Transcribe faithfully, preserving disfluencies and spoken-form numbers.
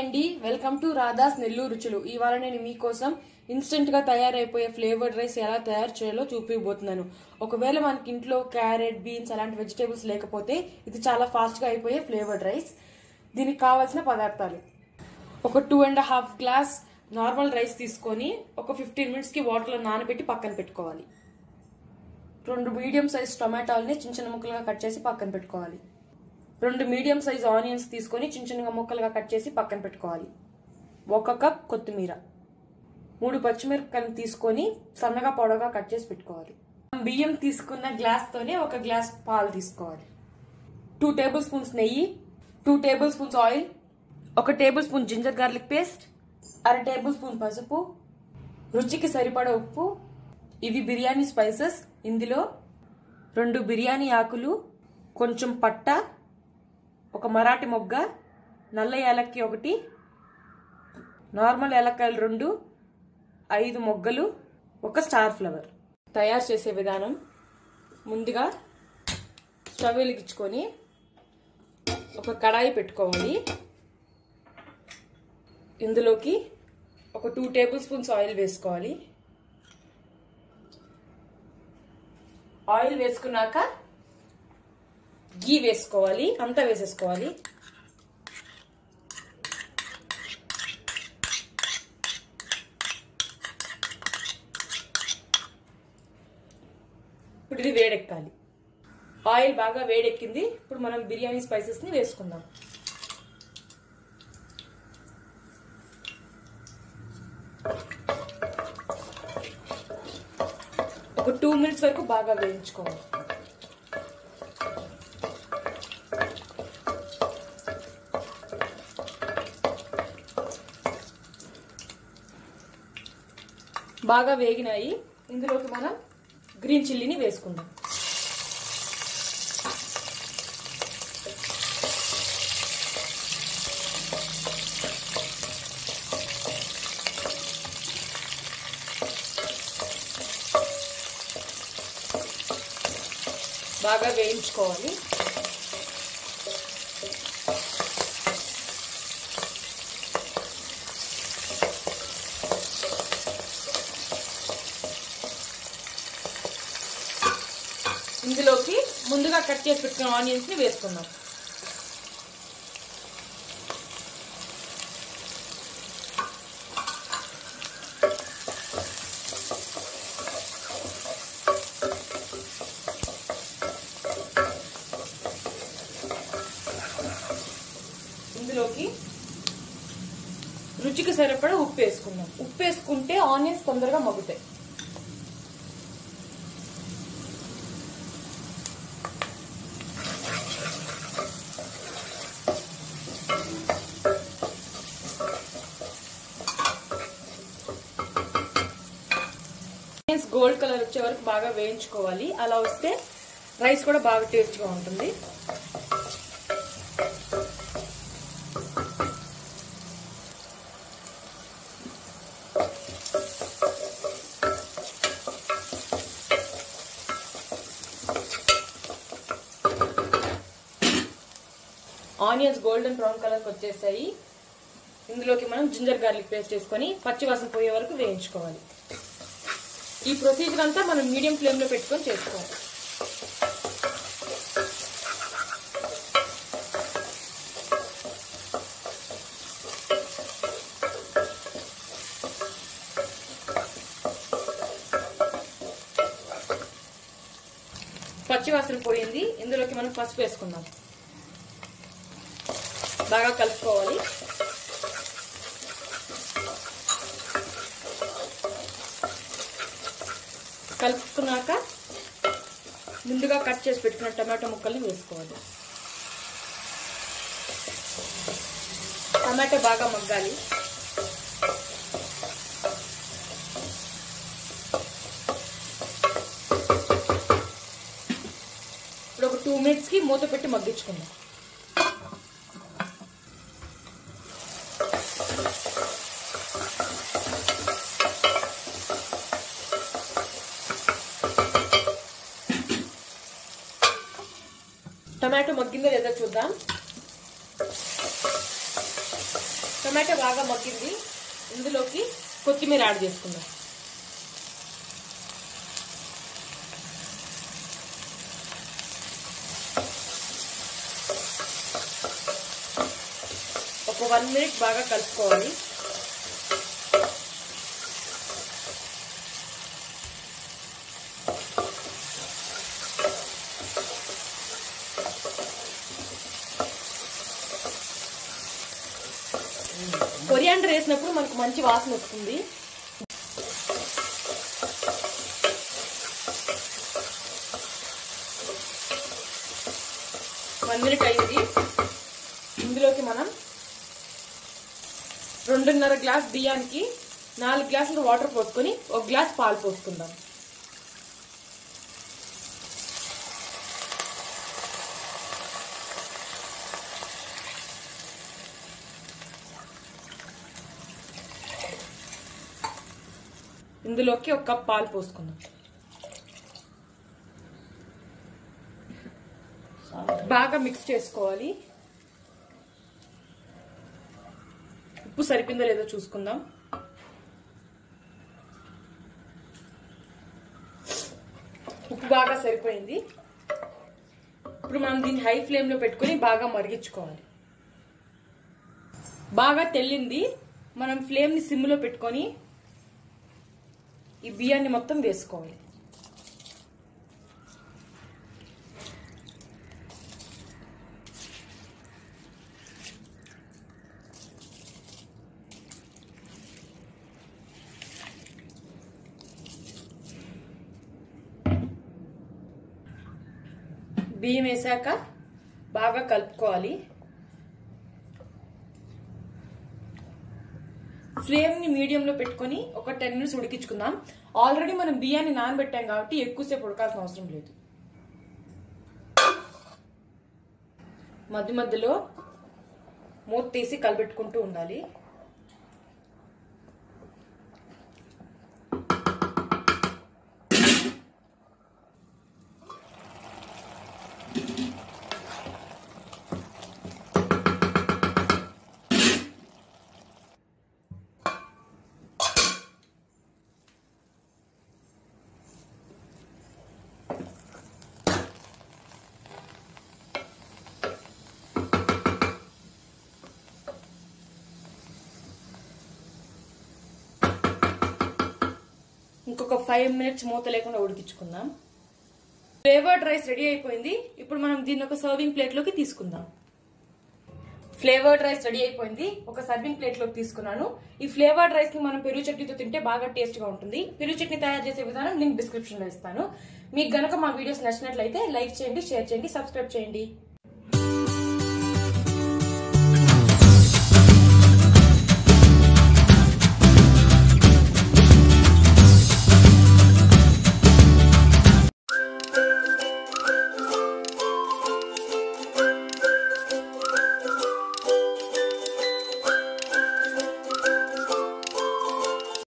అండి, welcome to Radha's Nellore రుచులు. ఇవాళ నేను మీకోసం ఇన్స్టెంట్ గా తయారైపోయే ఫ్లేవర్డ్ రైస్ ఎలా తయారు చేయాలో చూపిపోతున్నాను. ఒకవేళ మనకి ఇంట్లో క్యారెట్, బీన్స్ అలాంటి వెజిటేబుల్స్ లేకపోతే ఇది చాలా ఫాస్ట్ గా అయిపోయే ఫ్లేవర్డ్ రైస్. దీనికి కావాల్సిన పదార్థాలు: ఒక two and half glass normal rice తీసుకొని ఒక ఫిఫ్టీన్ మినిట్స్ కి వాటర్ లో నానబెట్టి పక్కన పెట్టుకోవాలి. రెండు మీడియం సైజ్ టొమాటోల్ని చిన్న చిన్న ముక్కలుగా కట్ చేసి పక్కన పెట్టుకోవాలి. రెండు మీడియం సైజ్ ఆనియన్స్ తీసుకొని చిన్న చిన్నగా ముక్కలుగా కట్ చేసి పక్కన పెట్టుకోవాలి. ఒక కప్ కొత్తిమీర, మూడు పచ్చిమిరపకాయలు తీసుకొని సన్నగా పొడవుగా కట్ చేసి పెట్టుకోవాలి. బియ్యం తీసుకున్న గ్లాస్ తోనే ఒక గ్లాస్ పాలు తీసుకోవాలి. టూ టేబుల్ స్పూన్స్ నెయ్యి, టూ టేబుల్ స్పూన్స్ ఆయిల్, ఒక tablespoon ginger garlic paste, అర టేబుల్ స్పూన్ పసుపు, రుచికి సరిపడా ఉప్పు. ఇవి బిర్యానీ స్పైసెస్. ఇందులో రెండు బిర్యానీ ఆకులు, కొంచెం పట్ట, ఒక మరాఠీ మొగ్గ, నల్ల యాలక్కి ఒకటి, నార్మల్ యాలక్కాయలు రెండు, ఐదు మొగ్గలు, ఒక స్టార్ ఫ్లవర్. తయారు చేసే విధానం: ముందుగా స్టవ్ వెలిగించుకొని ఒక కడాయి పెట్టుకోవాలి. ఇందులోకి ఒక టూ టేబుల్ స్పూన్స్ ఆయిల్ వేసుకోవాలి. ఆయిల్ వేసుకున్నాక గీ వేసుకోవాలి. అంతా వేసేసుకోవాలి. ఇప్పుడు ఇది వేడెక్కాలి. ఆయిల్ బాగా వేడెక్కింది. ఇప్పుడు మనం బిర్యానీ స్పైసెస్ ని వేసుకుందాం. ఒక టూ మినిట్స్ వరకు బాగా వేయించుకోవాలి. బాగా వేగినాయి. ఇందులోకి మనం గ్రీన్ చిల్లీని వేసుకుందాం. బాగా వేయించుకోవాలి. ఇందులోకి ముందుగా కట్ చేసి పెట్టుకున్న ఆనియన్స్ ని వేసుకుందాం. ఇందులోకి రుచికి సరిపడా ఉప్పు వేసుకుందాం. ఉప్పు వేసుకుంటే ఆనియన్స్ తొందరగా మగ్గుతాయి. గోల్డ్ కలర్ వచ్చే వరకు బాగా వేయించుకోవాలి. అలా వస్తే రైస్ కూడా బాగా టేస్ట్గా ఉంటుంది. ఆనియన్స్ గోల్డెన్ బ్రౌన్ కలర్కి వచ్చేసాయి. ఇందులోకి మనం జింజర్ గార్లిక్ పేస్ట్ వేసుకొని పచ్చివాసన పోయే వరకు వేయించుకోవాలి. ఈ ప్రొసీజర్ అంతా మనం మీడియం ఫ్లేమ్ లో పెట్టుకొని చేసుకోవాలి. పచ్చివాసన పోయింది. ఇందులోకి మనం పసుపు వేసుకుందాం. బాగా కలుపుకోవాలి. కలుపుకున్నాక ముందుగా కట్ చేసి పెట్టుకున్న టమాటో ముక్కల్ని వేసుకోవాలి. టమాటో బాగా మగ్గాలి. ఇప్పుడు ఒక టూ మినిట్స్ కి మూత పెట్టి మగ్గించుకుందాం. టమాటో మగ్గిందో లేదో చూద్దాం. టమాటా బాగా మగ్గింది. ఇందులోకి కొత్తిమీర యాడ్ చేసుకుందాం. ఒక వన్ మినిట్ బాగా కలుపుకోవాలి. కొరియాండర్ వేసినప్పుడు మనకు మంచి వాసన వస్తుంది. వన్ మినిట్ అయింది. ఇందులోకి మనం రెండున్నర గ్లాస్ బియ్యానికి నాలుగు గ్లాసులు వాటర్ పోసుకొని ఒక గ్లాస్ పాలు పోసుకుందాం. ఇందులోకి ఒక కప్ పాలు పోసుకుందాం. బాగా మిక్స్ చేసుకోవాలి. ఉప్పు సరిపోయిందో లేదో చూసుకుందాం. ఉప్పు బాగా సరిపోయింది. ఇప్పుడు మనం దీన్ని హై ఫ్లేమ్ లో పెట్టుకుని బాగా మరిగించుకోవాలి. బాగా తెల్లింది. మనం ఫ్లేమ్ ని సిమ్ లో పెట్టుకొని ఈ బియ్యాన్ని మొత్తం వేసుకోవాలి. బియ్యం వేసాక బాగా కలుపుకోవాలి. ఫ్లేమ్ ని మీడియం లో పెట్టుకుని ఒక టెన్ మినిట్స్ ఉడికించుకుందాం. ఆల్రెడీ మనం బియ్యాన్ని నానబెట్టాం కాబట్టి ఎక్కువసేపు ఉడకాల్సిన అవసరం లేదు. మధ్య మధ్యలో మూత తీసి కలబెట్టుకుంటూ ఉండాలి. ఇంకొక ఫైవ్ మినిట్స్ మూత లేకుండా ఉడికించుకుందాం. ఫ్లేవర్డ్ రైస్ రెడీ అయిపోయింది. ఇప్పుడు మనం దీన్ని ఒక సర్వింగ్ ప్లేట్ లోకి తీసుకుందాం. ఫ్లేవర్డ్ రైస్ రెడీ అయిపోయింది. ఒక సర్వింగ్ ప్లేట్ లోకి తీసుకున్నాను. ఈ ఫ్లేవర్డ్ రైస్ ని మనం పెరుగు చట్నీతో తింటే బాగా టేస్ట్ గా ఉంటుంది. పెరుగు చట్నీ తయారు చేసే విధానం లింక్ డిస్క్రిప్షన్ లో ఇస్తాను. మీకు గనక మా వీడియోస్ నచ్చినట్లయితే లైక్ చేయండి, షేర్ చేయండి, సబ్స్క్రైబ్ చేయండి.